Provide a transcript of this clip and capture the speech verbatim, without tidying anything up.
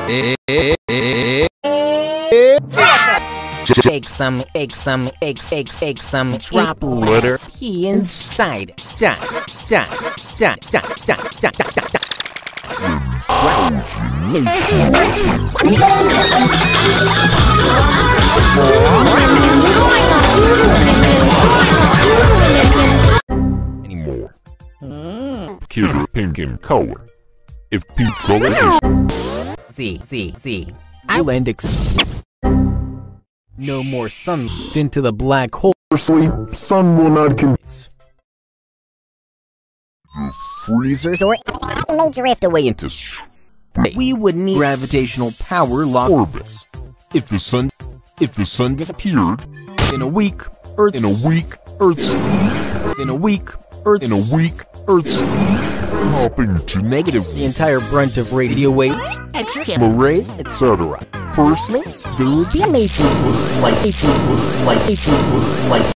Take some, take some, take, take, take some, drop water pee inside. Dot, dot, dot, dot, dot, dot, dot, dot. Anymore. Cuter pink in color. If pink color is Z, Z, Z. Island ex. No more sun into the black hole. sleep, sun will not condense. Freezers or may drift away into space. We would need gravitational power lock Orbits. If the sun, if the sun disappeared, in a week. Earth's in a week, Earth's in a week. Earth's in a week, Earth's dropping to negative the entire brunt of radio waves, gamma rays, et cetera. Firstly, there would be a major slight, a major slight, a major slight.